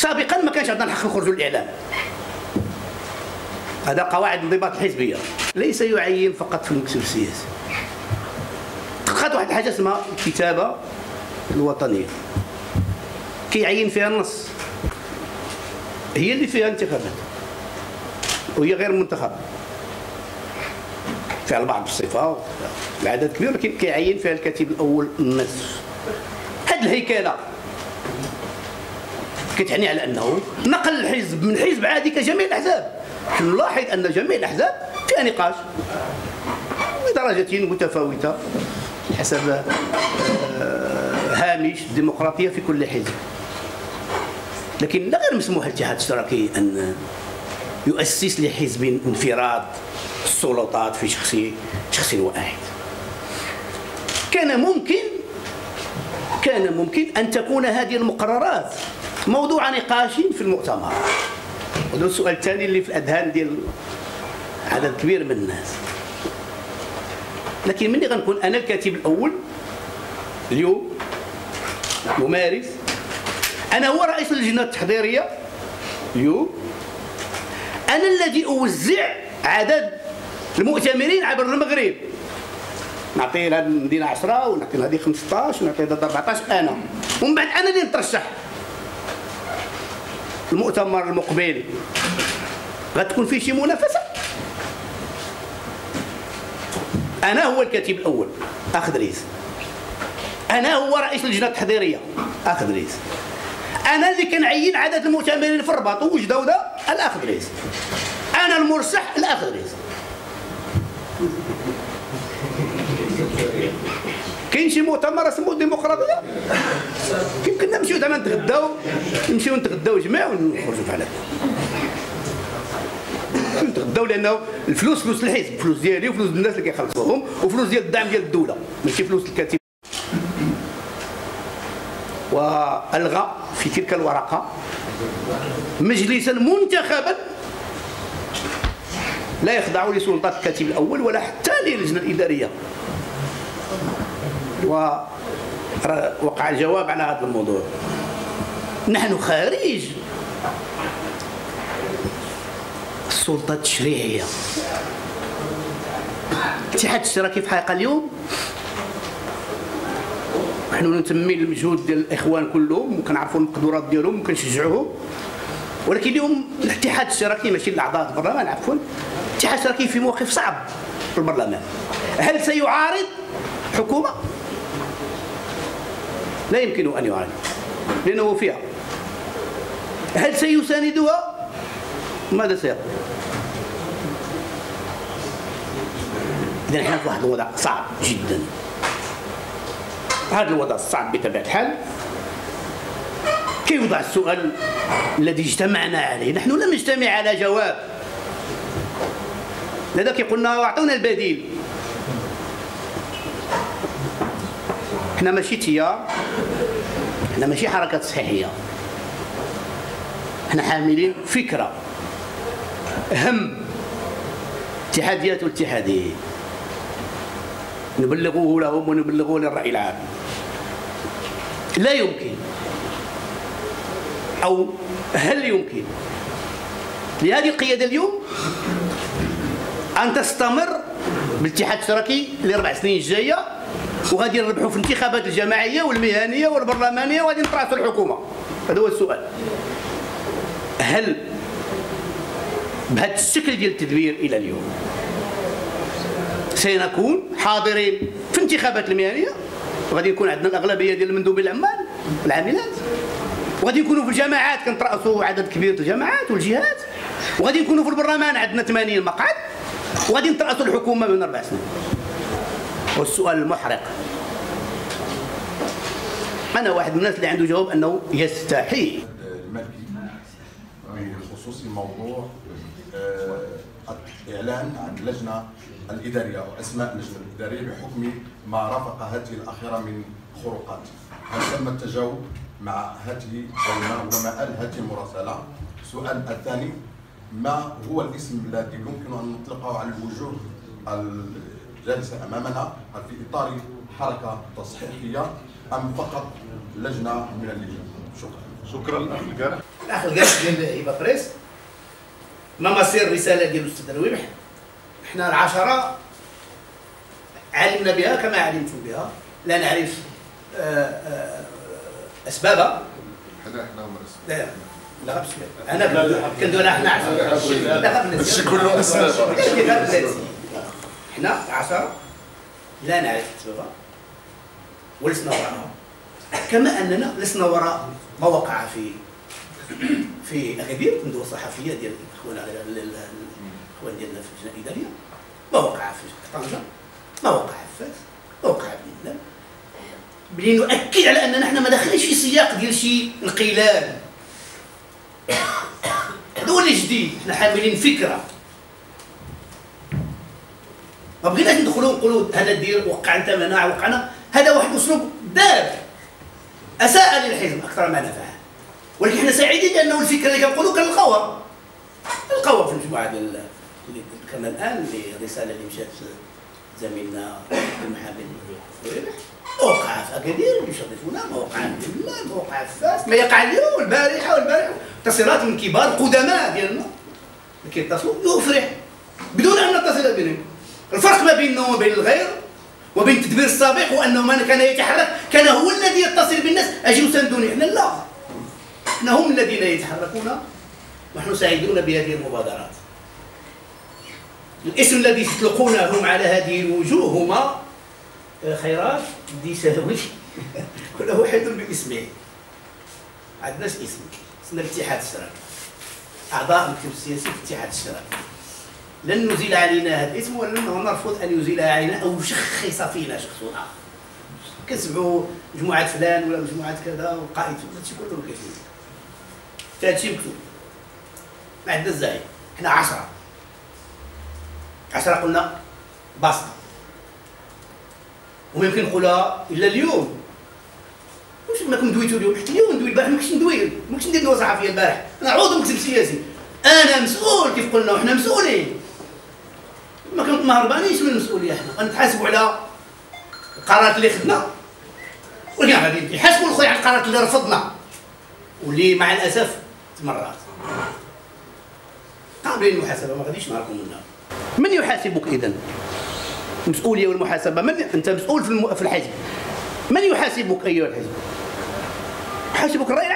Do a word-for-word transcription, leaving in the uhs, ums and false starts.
سابقا ما كانش عندنا الحق نخرجوا للاعلام. هذا قواعد انضباط الحزبيه، ليس يعين فقط في المكتب السياسي. تلقات واحد الحاجه اسمها الكتابه الوطنيه، كيعين فيها النص، هي اللي فيها انتخابات وهي غير منتخبه، فيها البعض بالصفه العدد كبير، ولكن كيعين فيها الكاتب الاول النصف. هذه الهيكله كتعني على انه نقل الحزب من حزب عادي كجميع الاحزاب. نلاحظ ان جميع الاحزاب فيها نقاش بدرجه متفاوته حسب هامش الديمقراطيه في كل حزب، لكن لا غير مسموح للاتحاد الاشتراكي ان يؤسس لحزب انفراد السلطات في شخص شخص واحد. كان ممكن كان ممكن ان تكون هذه المقررات موضوع نقاش في المؤتمر. وهذا السؤال الثاني اللي في الاذهان ديال عدد كبير من الناس. لكن ملي غنكون انا الكاتب الاول اليوم ممارس، انا هو رئيس اللجنه التحضيريه اليوم، انا الذي اوزع عدد المؤتمرين عبر المغرب، نعطي لهذه المدينه عشرة ونعطي لهذه خمسطاش ونعطي لهذه أربعطاش انا، ومن بعد انا اللي نترشح. المؤتمر المقبل غتكون فيه شي منافسه، انا هو الكاتب الاول اخذ رئيس، انا هو رئيس اللجنه التحضيريه اخذ رئيس، انا اللي كنعين عدد المؤتمرين في الرباط وجدوده الاخذ رئيس، انا المرشح الاخذ رئيس. كاين شي مؤتمر اسمه الديمقراطيه؟ يمكن نمشيو زعما نتغداو، نمشيو نتغداو جميع ونخرجوا بحال هكا. نتغداو لانه الفلوس فلوس الحزب، فلوس ديالي وفلوس الناس اللي كيخلصوهم وفلوس ديال الدعم ديال الدوله، ماشي فلوس الكاتب. والغى في تلك الورقه مجلسا منتخبا لا يخضع لسلطات الكاتب الاول ولا حتى للجنه الاداريه. ووقع الجواب على هذا الموضوع. نحن خارج السلطه التشريعيه. الاتحاد الاشتراكي في الحقيقه اليوم نحن ننتمي للمجهود ديال الاخوان كلهم وكنعرفوا المقدورات ديالهم وكنشجعوهم، ولكن اليوم الاتحاد الاشتراكي ماشي الاعضاء البرلمان عفوا، الاتحاد الاشتراكي في موقف صعب في البرلمان. هل سيعارض حكومه؟ لا يمكن ان يعارض لانه فيها. هل سيساندها؟ ماذا سيقول؟ اذا نحن في واحد الوضع صعب جدا. هذا الوضع الصعب بطبيعه الحال كيوضع السؤال الذي اجتمعنا عليه. نحن لم نجتمع على جواب، لذلك قلنا واعطونا البديل. احنا ماشي تيار، احنا ماشي حركه تصحيحيه، احنا حاملين فكره، هم، اتحاديات والاتحاديين نبلغوه لهم ونبلغوه للرأي العام. لا يمكن أو هل يمكن لهذه القيادة اليوم أن تستمر بالاتحاد الاشتراكي لأربع سنين الجاية وغادي نربحوا في الانتخابات الجماعية والمهنية والبرلمانية وغادي نطرحوا الحكومة؟ هذا هو السؤال. هل بهذا الشكل ديال التدبير إلى اليوم سنكون حاضرين في الانتخابات المهنيه وغادي يكون عندنا الاغلبيه ديال المندوبين العمال والعاملات، وغادي نكونوا في الجماعات كنترأسوا عدد كبير من الجماعات والجهات، وغادي نكونوا في البرلمان عندنا ثمانين مقعد، وغادي نترأسوا الحكومه من اربع سنين. والسؤال المحرق، انا واحد من الناس اللي عنده جواب انه يستحيل بخصوص الموضوع الإعلان عن اللجنة الإدارية أو أسماء اللجنة الإدارية بحكم ما رافق هذه الأخيرة من خروقات. هل تم التجاوب مع هذه ومآل هذه المراسلة؟ السؤال الثاني، ما هو الاسم الذي يمكن أن نطلقه على الوجوه الجالسة أمامنا؟ هل في إطار حركة تصحيحية أم فقط لجنة من اللجان؟ شكرا. شكرا. الاخ القاس ديال هبه بريس ما مصير الرساله ديال الاستاذ رويبح. احنا العشره علمنا بها كما علمتم بها، لا نعرف اسبابها. حنا حنا هما لا لا غير بسم انا كندوي انا حنا عشره لا غير ماشي كله اسباب. حنا عشره لا نعرف اسبابها ولسنا وراءها، كما اننا لسنا وراء ما وقع في في اكادير الندوه الصحفيه ديال اخواننا الاخوان ديالنا في اللجنه الاداريه، ما وقع في طنجه، ما وقع في فاس، ما وقع في بلاد، بلي نؤكد على اننا حنا ما داخلينش في سياق ديال شي انقلاب. هذا هو اللي جديد، حنا حاملين فكره، ما بغيناش ندخلوا نقولوا هذا دير وقع انت مناع وقعنا، هذا واحد الاسلوب دار اساء للحزب اكثر ما نفعه، ولكن حنا سعيدين لانه الفكره اللي كنقولوا كنلقاوها نلقاوها في المجموعه ديال اللي ذكرنا الان، الرساله اللي مشات زميلنا المحامي رويبح، وقع في اكادير اللي شرفونا، ما وقع في بلاد، ما وقع في فاس، ما يقع اليوم والبارحه والبارحه، اتصالات من كبار القدماء ديالنا اللي كيتصلوا يفرح بدون ان نتصل بهم. الفرق ما بيننا وبين الغير وبين التدبير السابق هو انه من كان يتحرك كان هو الذي يتصل بالناس اجوا ساندوني، احنا لا، احنا هم الذين يتحركون ونحن سعيدون بهذه المبادرات. الاسم الذي تطلقونه على هذه الوجوه هما خيرات الديساوي كل واحد باسمه، ما عندناش اسم، اسمنا الاتحاد الاشتراكي، اعضاء المكتب السياسي في الاتحاد الاشتراكي. لن نزيل علينا هذا الاسم ولن نرفض ان يزيل علينا او يشخص فينا شخصنا. كنسمعوا مجموعه فلان ولا مجموعه كذا وقائد هادشي كله كيفين. هادشي مكتوب. ما عندنا الزايد، حنا عشرة. عشرة قلنا بسطة. وما يمكن نقولها الا اليوم. واش ما كنت دويتو اليوم؟ حتى اليوم ندوي، البارح ما كنتش ندوي، ما كنتش ندير ندوه صحفيه البارح، انا عضو مكتب سياسي. انا مسؤول كيف قلنا وحنا مسؤولين. ما كنت ما هربانيش من المسؤوليه، حنا غنتحاسبوا على القرارات اللي خدنا، ولكن غادي يحاسبوا الاخرين على القرارات اللي رفضنا واللي مع الاسف تمرات. قابلين المحاسبه، ما غاديش نهربوا منها. من يحاسبك اذا؟ المسؤوليه والمحاسبه، من انت مسؤول في في الحزب، من يحاسبك ايها الحزب؟ يحاسبك الراي